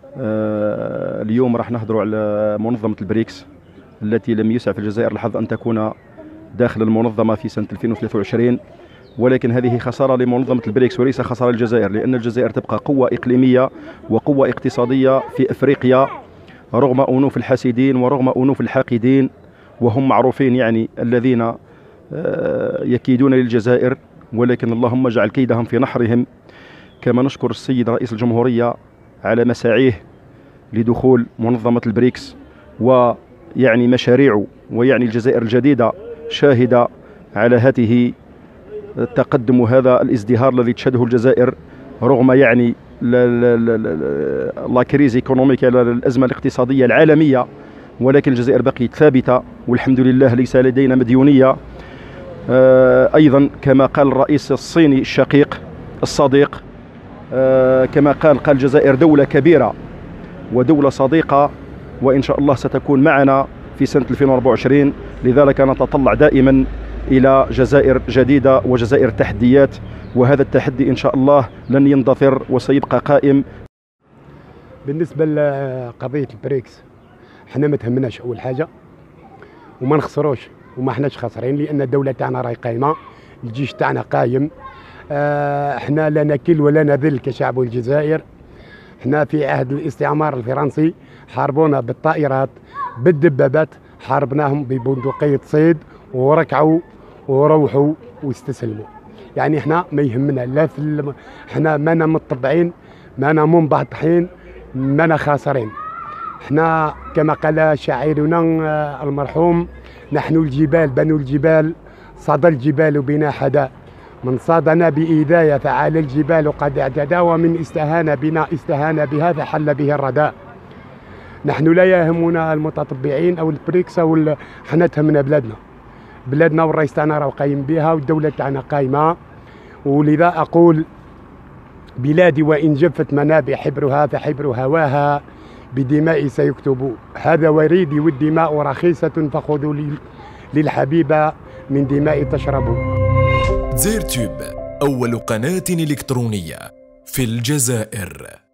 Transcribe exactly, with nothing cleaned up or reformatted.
اليوم راح نهضروا على منظمة البريكس التي لم يسع في الجزائر الحظ أن تكون داخل المنظمة في سنة ألفين وثلاثة وعشرين، ولكن هذه خسارة لمنظمة البريكس وليس خسارة للجزائر، لأن الجزائر تبقى قوة إقليمية وقوة اقتصادية في أفريقيا رغم أنوف الحاسدين ورغم أنوف الحاقدين، وهم معروفين يعني الذين يكيدون للجزائر، ولكن اللهم اجعل كيدهم في نحرهم. كما نشكر السيد رئيس الجمهورية على مساعيه لدخول منظمة البريكس ويعني مشاريعه، ويعني الجزائر الجديدة شاهدة على هذه التقدم وهذا الازدهار الذي تشهده الجزائر رغم يعني لا كريز ايكونوميك، الأزمة الاقتصادية العالمية، ولكن الجزائر بقيت ثابتة والحمد لله. ليس لدينا مديونية. أيضا كما قال الرئيس الصيني الشقيق الصديق، كما قال قال الجزائر دولة كبيرة ودولة صديقة، وإن شاء الله ستكون معنا في سنة ألفين وأربعة وعشرين. لذلك نتطلع دائما إلى جزائر جديدة وجزائر تحديات، وهذا التحدي إن شاء الله لن يندثر وسيبقى قائم. بالنسبة لقضية البريكس، احنا ما تهمناش أول حاجة وما نخسروش وما احناش خاسرين، لأن الدولة تاعنا راهي قايمة، الجيش تاعنا قايم. اه احنا لا نكل ولا نذل كشعب الجزائر. احنا في عهد الاستعمار الفرنسي حاربونا بالطائرات بالدبابات، حاربناهم ببندقية صيد وركعوا وروحوا واستسلموا. يعني احنا ما يهمنا لا في الم... احنا مانا متطبعين، مانا منبطحين، مانا خاسرين. احنا كما قال شاعرنا المرحوم: نحن الجبال بنو الجبال، صدى الجبال بنا حدا، من صادنا بإيذايا فعلى الجبال قد اعتدى، ومن استهان بنا استهان بها فحل به الرداء. نحن لا يهمنا المتطبعين او البريكس او ال... احنا تهمنا بلادنا بلادنا والرئيس تاعنا راه قايم بها والدولة تاعنا قايمة. ولذا أقول: بلادي وإن جفت منابع حبرها فحبر هواها بدماء سيكتب، هذا وريدي والدماء رخيصة فخذوا للحبيبة من دماء تشربوا. زيرتوب، أول قناة إلكترونية في الجزائر.